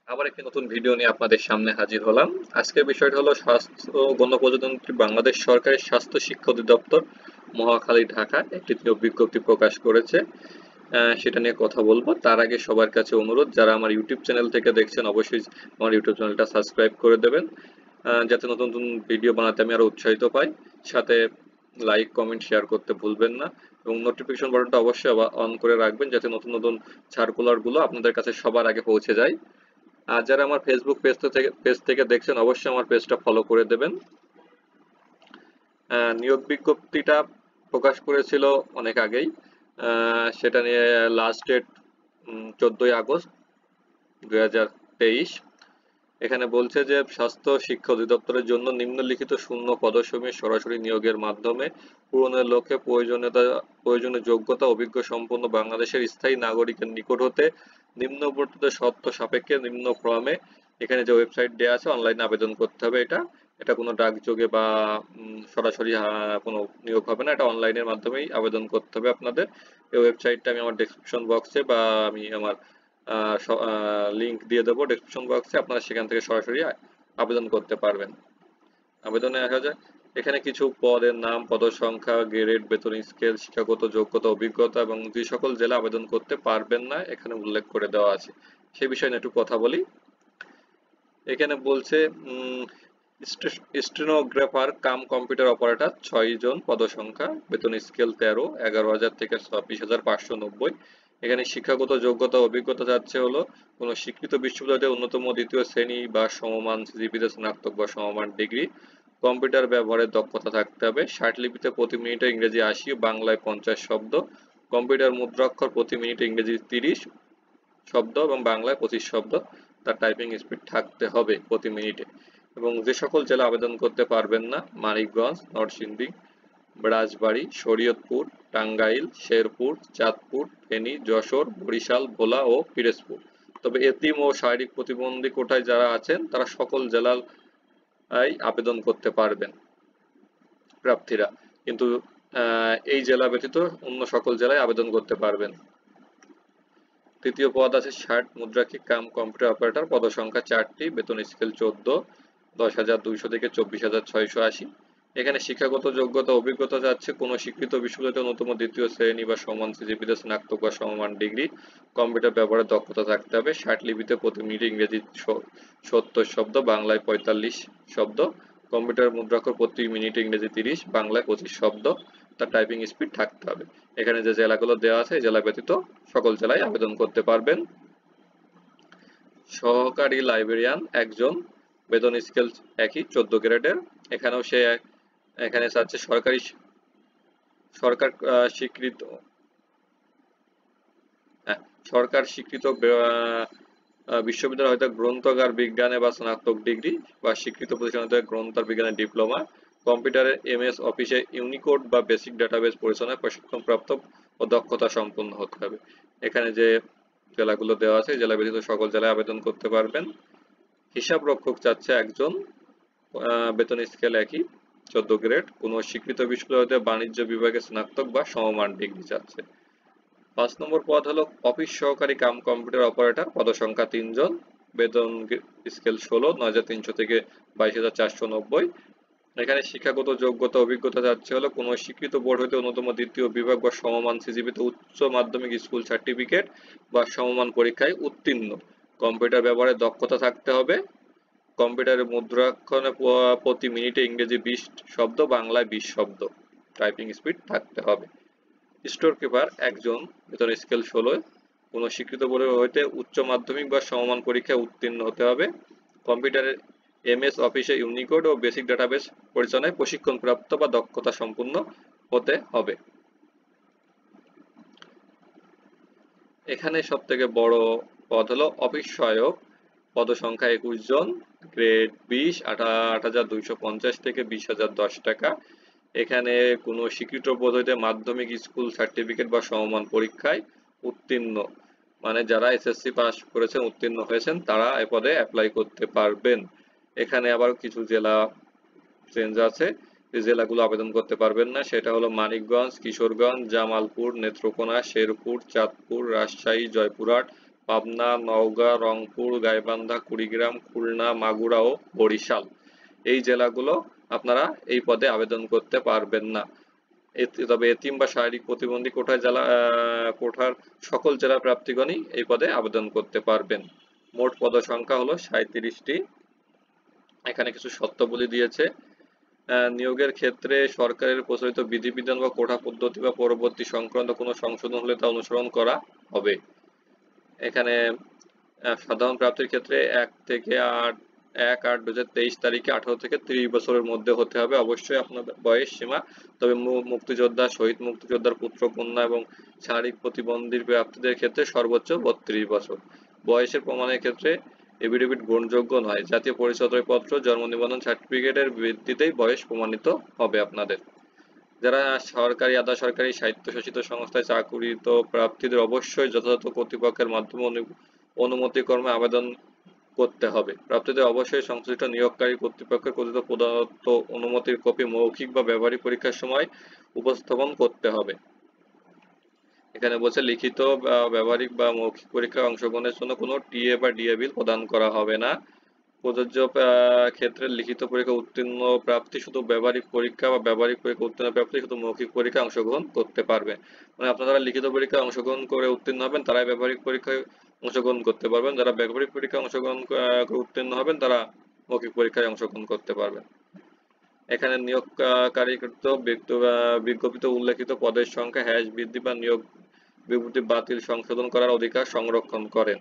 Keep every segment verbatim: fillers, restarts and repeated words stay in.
আবার একটি নতুন ভিডিও নিয়ে আপনাদের সামনে হাজির হলাম। আজকের বিষয়টা হলো স্বাস্থ্য ও গণপ্রজাতন্ত্রী বাংলাদেশ সরকারের স্বাস্থ্য শিক্ষা অধিদপ্তর মহাখালী ঢাকা একটি নিয়োগ বিজ্ঞপ্তি প্রকাশ করেছে। আহ, সেটা নিয়ে কথা বলবো। তার আগে সবার কাছে অনুরোধ, যারা আমার ইউটিউব চ্যানেল থেকে দেখছেন অবশ্যই আমার ইউটিউব চ্যানেলটা সাবস্ক্রাইব করে দেবেন, আহ, যাতে নতুন নতুন ভিডিও বানাতে আমি আরো উৎসাহিত পাই। সাথে লাইক কমেন্ট শেয়ার করতে ভুলবেন না এবং নোটিফিকেশন বাটনটা অবশ্যই অন করে রাখবেন, যাতে নতুন নতুন সার্কুলারগুলো আপনাদের কাছে সবার আগে পৌঁছে যায়। আর যারা আমার ফেসবুক পেজ থেকে পেজ থেকে দেখছেন অবশ্যই আমার পেজটা ফলো করে দেবেন। আহ, নিয়োগ বিজ্ঞপ্তিটা প্রকাশ করেছিল অনেক আগেই। আহ, সেটা নিয়ে লাস্ট ডেট চোদ্দই আগস্ট দুই হাজার তেইশ। এখানে বলছে যে স্বাস্থ্য শিক্ষা অধিদপ্তরের জন্য নিম্নলিখিত শূন্য পদসমূহে সরাসরি নিয়োগের মাধ্যমে পূরণের লক্ষ্যে প্রয়োজনীয়তা প্রয়োজনীয় যোগ্যতা অভিজ্ঞ সম্পন্ন বাংলাদেশের স্থায়ী নাগরিকের নিকট হতে নিম্নবর্ণিত শর্ত সাপেক্ষে নিম্ন ফর্মে, এখানে যে ওয়েবসাইট দেওয়া আছে অনলাইনে আবেদন করতে হবে। এটা এটা কোনো ডাকযোগে বা উম, সরাসরি আহ, কোনো নিয়োগ হবে না, এটা অনলাইনের মাধ্যমেই আবেদন করতে হবে আপনাদের। এই ওয়েবসাইটটা আমি আমার ডেসক্রিপশন বক্সে বা আমি আমার লিংক দিয়ে দেবো ডেসক্রিপশন বক্সে, আপনারা সেখান থেকে সরাসরি আবেদন করতে পারবেন। আবেদনে আসা যায়। এখানে কিছু পদের নাম, পদের সংখ্যা, গ্রেড, বেতন স্কেল, শিক্ষাগত যোগ্যতা, অভিজ্ঞতা এবং যে সকল জেলা আবেদন করতে পারবেন না এখানে উল্লেখ করে দেওয়া আছে। সেই বিষয়ে নিয়ে একটু কথা বলি। এখানে বলছে স্টেনোগ্রাফার কাম কম্পিউটার অপারেটর ছয় জন, পদসংখ্যা, বেতন স্কেল তেরো, এগারো হাজার থেকে ছাব্বিশ হাজার পাঁচশো নব্বই। এখানে শিক্ষাগত যোগ্যতা অভিজ্ঞতা যাচ্ছে হলো কোনো স্বীকৃত বিশ্ববিদ্যালয়ের অন্যতম দ্বিতীয় শ্রেণী বা সমমান সিজিপিতে স্নাতক বা সমমান ডিগ্রি, কম্পিউটার ব্যবহারের দক্ষতা থাকতে হবে, ষাট লিপিতে প্রতি মিনিটে ইংরেজি আশি, বাংলায় পঞ্চাশ শব্দ, কম্পিউটার মুদ্রাক্ষর প্রতি মিনিটে ইংরেজি তিরিশ শব্দ এবং বাংলায় পঁচিশ শব্দ, তার টাইপিং স্পিড থাকতে হবে প্রতি মিনিটে। এবং যে সকল জেলা আবেদন করতে পারবেন না: মানিকগঞ্জ, নরসিংদী, রাজবাড়ী, শরীয়তপুর, টাঙ্গাইল, শেরপুর, চাঁদপুর, ফেনী, যশোর, বরিশাল, ভোলা ও পিরোজপুর। তবে এতিম ও শারীরিক প্রতিবন্ধী কোটায় যারা আছেন তারা সকল জেলায় আবেদন করতে পারবেন প্রার্থীরা, কিন্তু আহ, এই জেলা ব্যতীত অন্য সকল জেলায় আবেদন করতে পারবেন। তৃতীয় পদ আছে ষাট মুদ্রাক্ষিক কাম কম্পিউটার অপারেটর, পদসংখ্যা চারটি, বেতন স্কেল চোদ্দ, দশ হাজার দুইশো থেকে চব্বিশ হাজার ছয়শো আশি। এখানে শিক্ষাগত যোগ্যতা অভিজ্ঞতা যাচ্ছে কোনো স্বীকৃত বিশ্ববিদ্যালয়ের অন্যতম দ্বিতীয় শ্রেণী বা সমান সিজিপিতে স্নাতক বা সমমান ডিগ্রি, কম্পিউটার ব্যবহারের দক্ষতা থাকতে হবে, ষাট লিপিতে প্রতি মিনিটে ইংরেজি সত্তর শব্দ, বাংলায় পঁয়তাল্লিশ শব্দ, কম্পিউটার মুদ্রাক্ষর প্রতি মিনিটে ইংরেজি তিরিশ, বাংলায় পঁচিশ শব্দ, তার টাইপিং স্পিড থাকতে হবে। এখানে যে জেলাগুলো দেওয়া আছে জেলা ব্যতীত সকল জেলায় আবেদন করতে পারবেন। সহকারী লাইব্রেরিয়ান একজন, বেতন স্কেল একই, চোদ্দ গ্রেডের। এখানেও সে এখানে চাচ্ছে সরকারি সরকার স্বীকৃত হ্যাঁ সরকার স্বীকৃত বিশ্ববিদ্যালয় হয়তো গ্রন্থাগার বিজ্ঞানে বা স্নাতক ডিগ্রি বা স্বীকৃত প্রতিষ্ঠান হতে গ্রন্থাগার বিজ্ঞানে ডিপ্লোমা, কম্পিউটারে এম এস অফিসে ইউনিকোড বা বেসিক ডাটাবেস পরিচালনায় প্রশিক্ষণপ্রাপ্ত ও দক্ষতা সম্পন্ন হতে হবে। এখানে যে জেলাগুলো দেওয়া আছে জেলা ব্যতীত সকল জেলায় আবেদন করতে পারবেন। হিসাব রক্ষক চাচ্ছে একজন, বেতন স্কেল একই, চোদ্দ গ্রেড, কোন স্বীকৃত বিশ্ববিদ্যালয় বাণিজ্য বিভাগে স্নাতক বা সমমান ডিগ্রি চাচ্ছে। পাঁচ নম্বর পদ হলো অফিস সহকারী কাম কম্পিউটার অপারেটর, পদসংখ্যা তিনজন, বেতন স্কেল ষোলো, নয় হাজার তিনশো থেকে বাইশ হাজার চারশো নব্বই। এখানে শিক্ষাগত যোগ্যতা অভিজ্ঞতা যাচ্ছে হলো কোনো স্বীকৃত বোর্ড হইতে অন্যতম দ্বিতীয় বিভাগ বা সমমান সিজিপিতে উচ্চ মাধ্যমিক স্কুল সার্টিফিকেট বা সমমান পরীক্ষায় উত্তীর্ণ, কম্পিউটার ব্যবহারে দক্ষতা থাকতে হবে, কম্পিউটারের মুদ্রাক্ষরে প্রতি মিনিটে ইংরেজি বিশ শব্দ, বাংলায় বিশ শব্দ, টাইপিং স্পিড থাকতে হবে। স্টোর কিপার একজন, বেতন স্কেল ষোলো, কোনো স্বীকৃত বোর্ড হইতে উচ্চ মাধ্যমিক বা সমমান পরীক্ষায় উত্তীর্ণ হতে হবে, কম্পিউটারের এম এস অফিসে ইউনিকোড ও বেসিক ডাটাবেস পরিচালনায় প্রশিক্ষণপ্রাপ্ত বা দক্ষতা সম্পন্ন হতে হবে। এখানে সব থেকে বড় পদ হলো অফিস সহায়ক, পদসংখ্যা একুশ জন, গ্রেড বিশ, আট হাজার দুইশো পঞ্চাশ থেকে বিশ হাজার দশ টাকা। এখানে কোনো স্বীকৃত বোর্ড হইতে মাধ্যমিক স্কুল সার্টিফিকেট বা সমমান পরীক্ষায় উত্তীর্ণ, মানে যারা এসএসসি পাস করেছেন উত্তীর্ণ হয়েছেন তারা এ পদে অ্যাপ্লাই করতে পারবেন। এখানে আবার কিছু জেলা চেঞ্জ আছে, যে জেলাগুলো আবেদন করতে পারবেন না সেটা হলো মানিকগঞ্জ, কিশোরগঞ্জ, জামালপুর, নেত্রকোনা, শেরপুর, চাঁদপুর, রাজশাহী, জয়পুরহাট, পাবনা, নওগাঁ, রংপুর, গাইবান্ধা, কুড়িগ্রাম, খুলনা, মাগুরা ও বরিশাল। এই জেলাগুলো আপনারা এই পদে আবেদন করতে পারবেন না। তবে এতিম বা শারীরিক প্রতিবন্ধী কোটায় জেলা কোটার সকল জেলা প্রার্থীগণই এই পদে আবেদন করতে পারবেন। মোট পদসংখ্যা হলো সাঁইত্রিশটি। এখানে কিছু শর্তাবলী দিয়েছে। নিয়োগের ক্ষেত্রে সরকারের প্রচলিত বিধিবিধান বা কোটা পদ্ধতি বা পরবর্তী সংক্রান্ত কোনো সংশোধন হলে তা অনুসরণ করা হবে। এখানে সাধারণ প্রাপ্তির ক্ষেত্রে এক থেকে আট এক আট দু হাজার তেইশ তারিখে আঠারো থেকে ত্রিশ বছরের মধ্যে হতে হবে অবশ্যই আপনাদের বয়স সীমা। তবে মুক্তিযোদ্ধা, শহীদ মুক্তিযোদ্ধার পুত্র কন্যা এবং শারীরিক প্রতিবন্ধীর প্রাপ্তিদের ক্ষেত্রে সর্বোচ্চ বত্রিশ বছর। বয়সের প্রমাণের ক্ষেত্রে এফিডেভিট গ্রহণযোগ্য নয়। জাতীয় পরিচয়পত্র, জন্ম নিবন্ধন সার্টিফিকেটের ভিত্তিতেই বয়স প্রমাণিত হবে আপনাদের। যারা সরকারি, আধা সরকারি, স্বায়ত্তশাসিত সংস্থায় চাকুরিত প্রার্থীদের অবশ্যই যথাযথ কর্তৃপক্ষের মাধ্যমে অনুমতিক্রমে আবেদন করতে হবে। প্রার্থীদের অবশ্যই সংশ্লিষ্ট নিয়োগকারী কর্তৃপক্ষের কর্তৃক প্রদত্ত অনুমতির কপি মৌখিক বা ব্যবহারিক পরীক্ষার সময় উপস্থাপন করতে হবে। এখানে বলছে লিখিত বা ব্যবহারিক বা মৌখিক পরীক্ষায় অংশগ্রহণের জন্য কোনো টিএ বা ডিএ বিল প্রদান করা হবে না। প্রযোজ্য ক্ষেত্রে লিখিত পরীক্ষা উত্তীর্ণ প্রার্থী শুধু ব্যবহারিক পরীক্ষা বা ব্যবহারিক পরীক্ষা উত্তীর্ণ প্রার্থী শুধু মৌখিক পরীক্ষায় অংশগ্রহণ করতে পারবে। মানে আপনারা লিখিত পরীক্ষায় অংশগ্রহণ করে উত্তীর্ণ হবেন তারাই ব্যবহারিক পরীক্ষায় অংশগ্রহণ করতে পারবেন। যারা ব্যবহারিক পরীক্ষায় অংশগ্রহণ করে উত্তীর্ণ হবেন তারা মৌখিক পরীক্ষায় অংশগ্রহণ করতে পারবেন। এখানে নিয়োগকারীকৃত বিজ্ঞপ্তিত উল্লেখিত পদের সংখ্যা হ্যাশ বৃদ্ধি বা নিয়োগ বিজ্ঞপ্তি বাতিল সংশোধন করার অধিকার সংরক্ষণ করেন।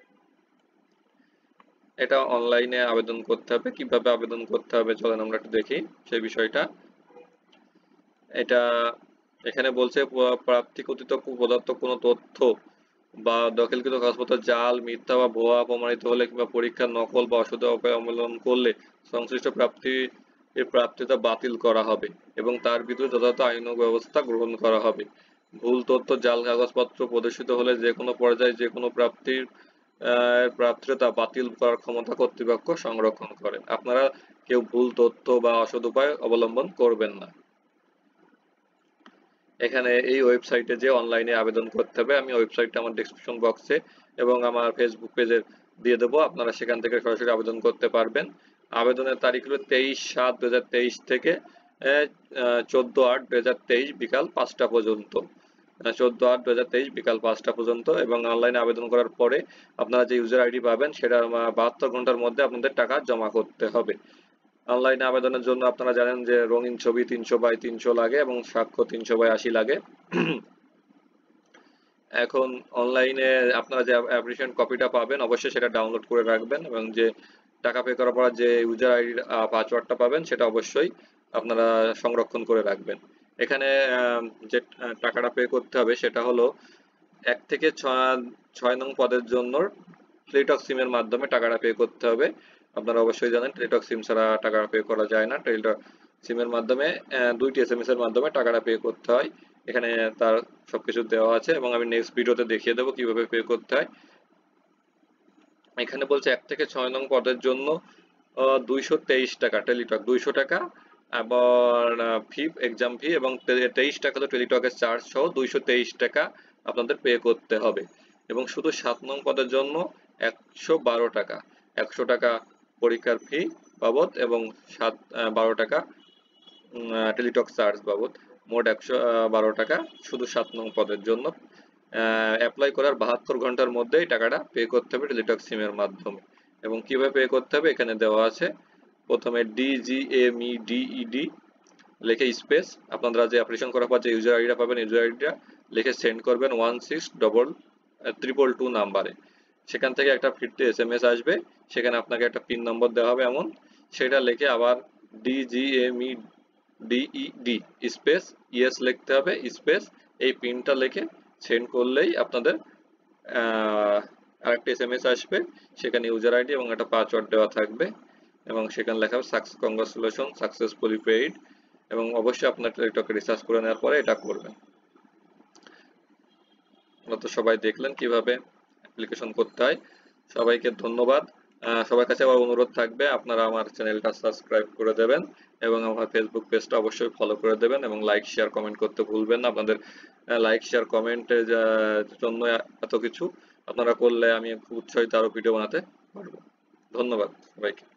এটা অনলাইনে আবেদন করতে হবে। কিভাবে আবেদন করতে হবে চলেন আমরা একটু দেখি সেই বিষয়টা। এটা এখানে বলছে প্রাপ্তি কর্তৃক প্রদত্ত কোনো তথ্য বা দখলকৃত কাগজপত্র জাল, মিথ্যা বা ভুয়া প্রমাণিত হলে কিংবা পরীক্ষার নকল বা অসুবিধা উপায় অবলম্বন করলে সংশ্লিষ্ট প্রাপ্তি এর প্রাপ্তিতা বাতিল করা হবে এবং তার বিরুদ্ধে যথাযথ আইন ব্যবস্থা গ্রহণ করা হবে। ভুল তথ্য, জাল কাগজপত্র প্রদর্শিত হলে যে কোনো পর্যায়ে যে কোনো প্রাপ্তির প্রাপ্তিতা বাতিল করার ক্ষমতা কর্তৃপক্ষ সংরক্ষণ করেন। আপনারা কেউ ভুল তথ্য বা অসৎ উপায় অবলম্বন করবেন না। এখানে এই ওয়েবসাইটে যে অনলাইনে আবেদন করতে হবে, আমি ওয়েবসাইটটা আমার ডেসক্রিপশন বক্সে এবং আমার ফেসবুক পেজে দিয়ে দেবো, আপনারা সেখান থেকে সরাসরি আবেদন করতে পারবেন। আবেদনের তারিখ হলো তেইশ সাত দু হাজার তেইশ থেকে চোদ্দ আট দু হাজার তেইশ বিকাল পাঁচটা পর্যন্ত চোদ্দ আট দু হাজার তেইশ বিকাল পাঁচটা পর্যন্ত এবং অনলাইনে আবেদন করার পরে আপনারা যে ইউজার আইডি পাবেন সেটা বাহাত্তর ঘন্টার মধ্যে আপনাদের টাকা জমা করতে হবে। অনলাইনে আবেদনের জন্য আপনারা জানেন যে রঙিন ছবি তিনশো বাই তিনশো লাগে এবং স্বাক্ষর তিনশো বাই আশি লাগে। এখন অনলাইনে আপনারা যে অ্যাপ্লিকেশন কপিটা পাবেন অবশ্যই সেটা ডাউনলোড করে রাখবেন এবং যে টাকা পে করার পর যে ইউজার আইডি পাসওয়ার্ডটা পাবেন সেটা অবশ্যই আপনারা সংরক্ষণ করে রাখবেন। এখানে যে টাকাটা পে করতে হবে সেটা হলো এক থেকে ছয় নং পদের জন্য টেলিটক সিমের মাধ্যমে টাকাটা পে করতে হবে। আপনারা অবশ্যই জানেন টেলিটক সিম ছাড়া টাকা পে করা যায় না। টেলিটক সিমের মাধ্যমে দুইটি এস এম এস এর মাধ্যমে টাকাটা পে করতে হয়। এখানে তার সবকিছু দেওয়া আছে এবং আমি নেক্সট ভিডিওতে দেখিয়ে দেবো কিভাবে পে করতে হয়। এখানে বলছে এক থেকে ছয় নং পদের জন্য দুইশো তেইশ টাকা টেলিটক দুইশো টাকা আবার ফি এক্সাম ফি এবং তেইশ টাকা তো টেলিটকের চার্জ সহ দুইশো তেইশ টাকা আপনাদের পে করতে হবে এবং শুধু সাত নং পদের জন্য একশো বারো টাকা একশো টাকা পরীক্ষার ফি বাবদ এবং সাত বারো টাকা টেলিটক চার্জ বাবদ মোট একশো বারো টাকা শুধু সাত নং পদের জন্য। অ্যাপ্লাই করার বাহাত্তর ঘন্টার মধ্যেই টাকাটা পে করতে হবে টেলিটক সিমের মাধ্যমে এবং কিভাবে পে করতে হবে এখানে দেওয়া আছে। প্রথমে ডিজিএমইডিইডি লিখে স্পেস আপনারা যে অ্যাপ্লিকেশন করার পর যে ইউজার আইডিটা পাবেন ইউজার আইডিটা লিখে সেন্ড করবেন one six double triple two নাম্বারে। সেখান থেকে একটা ফিরতে এস এম এস আসবে, সেখানে আপনাকে একটা পিন নম্বর দেওয়া হবে এমন, সেটা লিখে আবার ডিজিএমইডিইডি স্পেস ইয়েস লিখতে হবে স্পেস এই পিনটা লিখে সেন্ড করলেই আপনাদের আরেকটা এস এম এস আসবে, সেখানে ইউজার আইডি এবং একটা পাসওয়ার্ড দেওয়া থাকবে এবং সেখানে লেখা হবে সাকসেস কংগ্রাচুলেশন সাকসেসফুলি পেইড এবং অবশ্যই আপনার টেলিটকে রিসার্চ করে নেওয়ার পরে এটা করবেন। আপনারা তো সবাই দেখলেন কিভাবে অ্যাপ্লিকেশন করতে হয়। সবাইকে ধন্যবাদ। সবার কাছে আবার অনুরোধ থাকবে আপনারা আমার চ্যানেলটা সাবস্ক্রাইব করে দেবেন এবং আমার ফেসবুক পেজটা অবশ্যই ফলো করে দেবেন এবং লাইক শেয়ার কমেন্ট করতে ভুলবেন না। আপনাদের লাইক শেয়ার কমেন্টের জন্য এত কিছু আপনারা করলে আমি খুব উৎসাহিত আরো ভিডিও বানাতে পারবো। ধন্যবাদ সবাইকে।